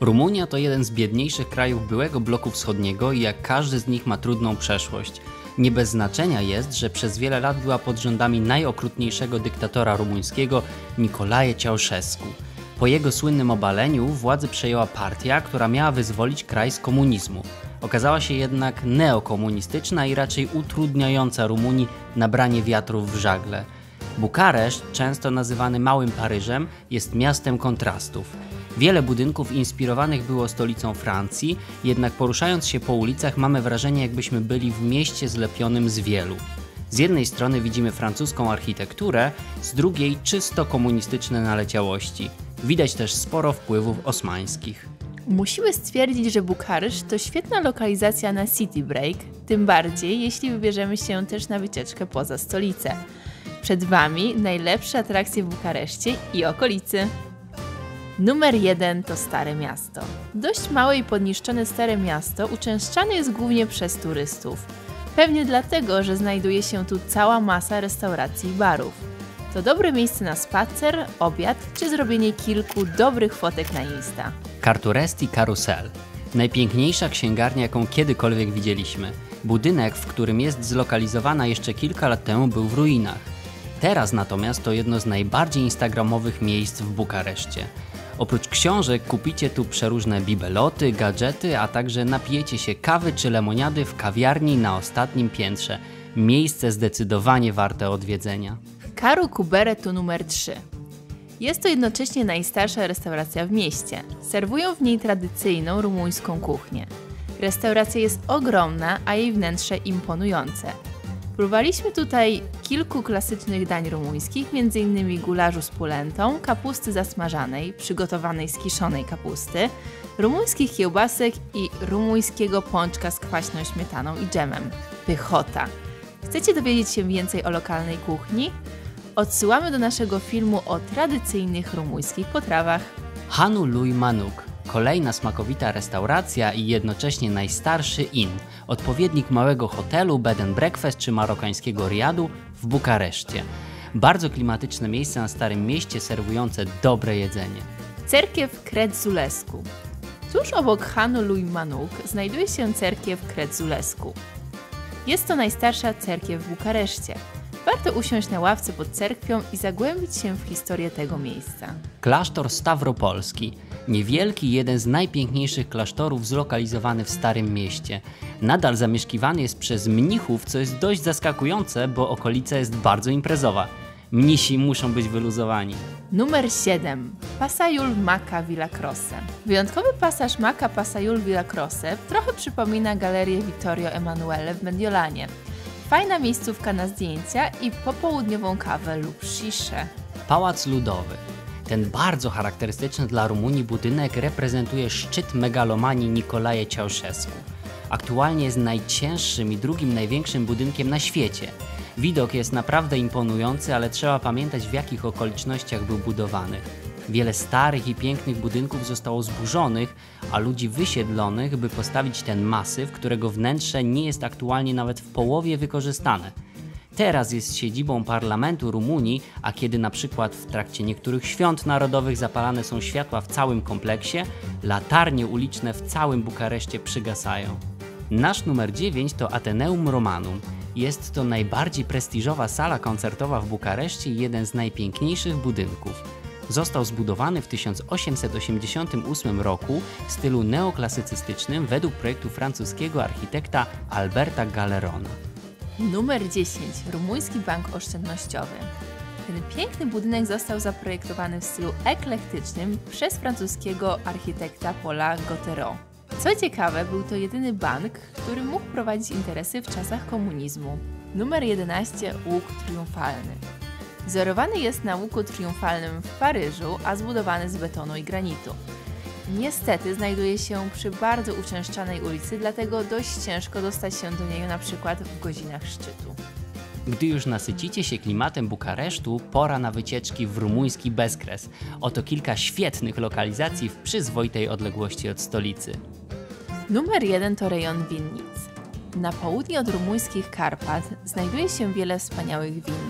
Rumunia to jeden z biedniejszych krajów byłego bloku wschodniego i jak każdy z nich ma trudną przeszłość. Nie bez znaczenia jest, że przez wiele lat była pod rządami najokrutniejszego dyktatora rumuńskiego Nicolae Ceausescu. Po jego słynnym obaleniu władzę przejęła partia, która miała wyzwolić kraj z komunizmu. Okazała się jednak neokomunistyczna i raczej utrudniająca Rumunii nabranie wiatrów w żagle. Bukareszt, często nazywany Małym Paryżem, jest miastem kontrastów. Wiele budynków inspirowanych było stolicą Francji, jednak poruszając się po ulicach mamy wrażenie, jakbyśmy byli w mieście zlepionym z wielu. Z jednej strony widzimy francuską architekturę, z drugiej czysto komunistyczne naleciałości. Widać też sporo wpływów osmańskich. Musimy stwierdzić, że Bukareszt to świetna lokalizacja na city break, tym bardziej jeśli wybierzemy się też na wycieczkę poza stolicę. Przed Wami najlepsze atrakcje w Bukareszcie i okolicy. Numer 1 to Stare Miasto. Dość małe i podniszczone Stare Miasto uczęszczane jest głównie przez turystów. Pewnie dlatego, że znajduje się tu cała masa restauracji i barów. To dobre miejsce na spacer, obiad czy zrobienie kilku dobrych fotek na Insta. Carturesti Carousel. Najpiękniejsza księgarnia, jaką kiedykolwiek widzieliśmy. Budynek, w którym jest zlokalizowana jeszcze kilka lat temu, był w ruinach. Teraz natomiast to jedno z najbardziej instagramowych miejsc w Bukareszcie. Oprócz książek kupicie tu przeróżne bibeloty, gadżety, a także napijecie się kawy czy lemoniady w kawiarni na ostatnim piętrze. Miejsce zdecydowanie warte odwiedzenia. Karu Kubere to numer 3. Jest to jednocześnie najstarsza restauracja w mieście. Serwują w niej tradycyjną rumuńską kuchnię. Restauracja jest ogromna, a jej wnętrze imponujące. Próbowaliśmy tutaj kilku klasycznych dań rumuńskich, m.in. gulaszu z polentą, kapusty zasmażanej, przygotowanej z kiszonej kapusty, rumuńskich kiełbasek i rumuńskiego pączka z kwaśną śmietaną i dżemem. Pychota! Chcecie dowiedzieć się więcej o lokalnej kuchni? Odsyłamy do naszego filmu o tradycyjnych rumuńskich potrawach. Hanu Lui Manuk. Kolejna smakowita restauracja i jednocześnie najstarszy inn, odpowiednik małego hotelu, bed and breakfast czy marokańskiego riadu w Bukareszcie. Bardzo klimatyczne miejsce na Starym Mieście serwujące dobre jedzenie. Cerkiew Crețulescu. Tuż obok Hanu Lui Manuk znajduje się cerkiew Crețulescu. Jest to najstarsza cerkiew w Bukareszcie. Warto usiąść na ławce pod cerkwią i zagłębić się w historię tego miejsca. Klasztor Stawropolski. Niewielki, jeden z najpiękniejszych klasztorów zlokalizowany w Starym Mieście. Nadal zamieszkiwany jest przez mnichów, co jest dość zaskakujące, bo okolica jest bardzo imprezowa. Mnisi muszą być wyluzowani. Numer 7. Pasaiul Maca Villa Croce. Wyjątkowy pasaż Maca Pasaiul Villa Croce trochę przypomina galerię Vittorio Emanuele w Mediolanie. Fajna miejscówka na zdjęcia i popołudniową kawę lub sziszę. Pałac Ludowy. Ten bardzo charakterystyczny dla Rumunii budynek reprezentuje szczyt megalomanii Nicolae Ceausescu. Aktualnie jest najcięższym i drugim największym budynkiem na świecie. Widok jest naprawdę imponujący, ale trzeba pamiętać, w jakich okolicznościach był budowany. Wiele starych i pięknych budynków zostało zburzonych, a ludzi wysiedlonych, by postawić ten masyw, którego wnętrze nie jest aktualnie nawet w połowie wykorzystane. Teraz jest siedzibą parlamentu Rumunii, a kiedy na przykład w trakcie niektórych świąt narodowych zapalane są światła w całym kompleksie, latarnie uliczne w całym Bukareszcie przygasają. Nasz numer 9 to Ateneum Romanum. Jest to najbardziej prestiżowa sala koncertowa w Bukareszcie i jeden z najpiękniejszych budynków. Został zbudowany w 1888 roku w stylu neoklasycystycznym według projektu francuskiego architekta Alberta Galerona. Numer 10. Rumuński Bank Oszczędnościowy. Ten piękny budynek został zaprojektowany w stylu eklektycznym przez francuskiego architekta Paula Gauthieron. Co ciekawe, był to jedyny bank, który mógł prowadzić interesy w czasach komunizmu. Numer 11. Łuk Triumfalny. Wzorowany jest na łuku triumfalnym w Paryżu, a zbudowany z betonu i granitu. Niestety znajduje się przy bardzo uczęszczanej ulicy, dlatego dość ciężko dostać się do niej na przykład w godzinach szczytu. Gdy już nasycicie się klimatem Bukaresztu, pora na wycieczki w rumuński bezkres. Oto kilka świetnych lokalizacji w przyzwoitej odległości od stolicy. Numer 1 to rejon winnic. Na południe od rumuńskich Karpat znajduje się wiele wspaniałych winnic.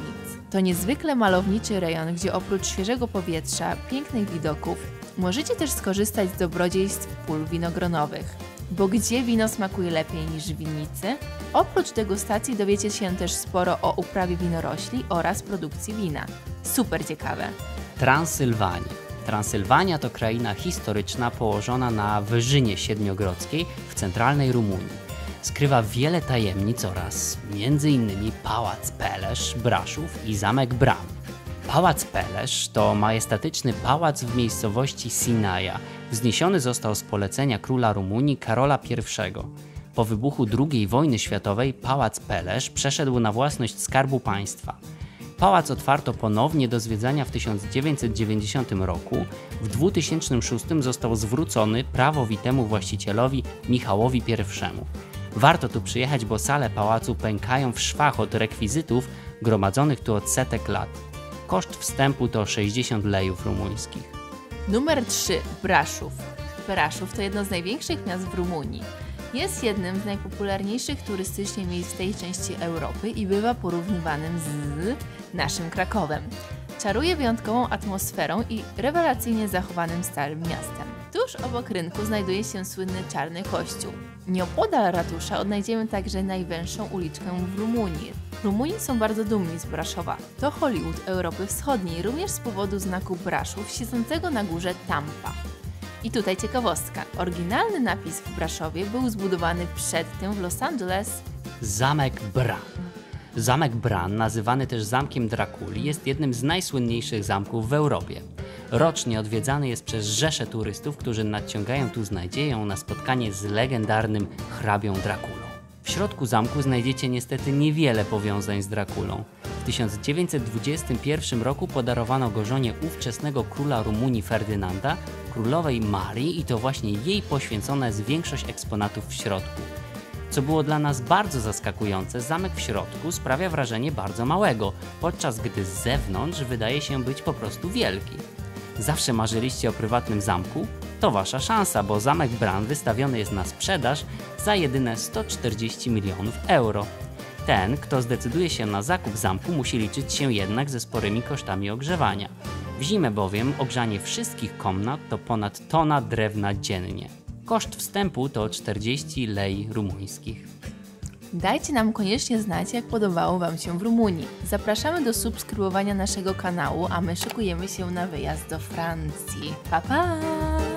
To niezwykle malowniczy rejon, gdzie oprócz świeżego powietrza, pięknych widoków, możecie też skorzystać z dobrodziejstw pól winogronowych. Bo gdzie wino smakuje lepiej niż w winnicy? Oprócz degustacji dowiecie się też sporo o uprawie winorośli oraz produkcji wina. Super ciekawe! Transylwania. Transylwania to kraina historyczna położona na wyżynie siedmiogrodzkiej w centralnej Rumunii. Skrywa wiele tajemnic oraz m.in. Pałac Pelesz, Braszów i Zamek Bran. Pałac Pelesz to majestatyczny pałac w miejscowości Sinaia. Wzniesiony został z polecenia króla Rumunii Karola I. Po wybuchu II wojny światowej Pałac Pelesz przeszedł na własność Skarbu Państwa. Pałac otwarto ponownie do zwiedzania w 1990 roku. W 2006 został zwrócony prawowitemu właścicielowi Michałowi I. Warto tu przyjechać, bo sale pałacu pękają w szwach od rekwizytów gromadzonych tu od setek lat. Koszt wstępu to 60 lejów rumuńskich. Numer 3. Braszów. Braszów to jedno z największych miast w Rumunii. Jest jednym z najpopularniejszych turystycznie miejsc w tej części Europy i bywa porównywanym z naszym Krakowem. Czaruje wyjątkową atmosferą i rewelacyjnie zachowanym starym miastem. Tuż obok rynku znajduje się słynny Czarny Kościół. Nieopodal ratusza odnajdziemy także najwęższą uliczkę w Rumunii. Rumuni są bardzo dumni z Braszowa. To Hollywood Europy Wschodniej, również z powodu znaku Braszów siedzącego na górze Tampa. I tutaj ciekawostka. Oryginalny napis w Braszowie był zbudowany przedtem w Los Angeles. Zamek Bran. Zamek Bran, nazywany też Zamkiem Drakuli, jest jednym z najsłynniejszych zamków w Europie. Rocznie odwiedzany jest przez rzesze turystów, którzy nadciągają tu z nadzieją na spotkanie z legendarnym hrabią Drakulą. W środku zamku znajdziecie niestety niewiele powiązań z Drakulą. W 1921 roku podarowano go żonie ówczesnego króla Rumunii Ferdynanda, królowej Marii, i to właśnie jej poświęcona jest większość eksponatów w środku. Co było dla nas bardzo zaskakujące, zamek w środku sprawia wrażenie bardzo małego, podczas gdy z zewnątrz wydaje się być po prostu wielki. Zawsze marzyliście o prywatnym zamku? To wasza szansa, bo zamek Bran wystawiony jest na sprzedaż za jedyne 140 milionów euro. Ten, kto zdecyduje się na zakup zamku, musi liczyć się jednak ze sporymi kosztami ogrzewania. W zimę bowiem ogrzanie wszystkich komnat to ponad tona drewna dziennie. Koszt wstępu to 40 lei rumuńskich. Dajcie nam koniecznie znać, jak podobało Wam się w Rumunii. Zapraszamy do subskrybowania naszego kanału, a my szykujemy się na wyjazd do Francji. Pa, pa!